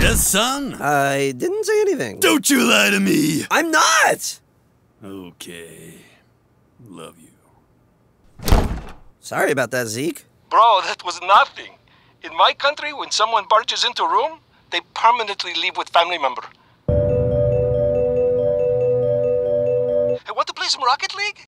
Yes, son? I didn't say anything. Don't you lie to me! I'm not! Okay. Love you. Sorry about that, Zeke. Bro, that was nothing. In my country, when someone barges into a room, they permanently leave with family member. Hey, want to play some Rocket League?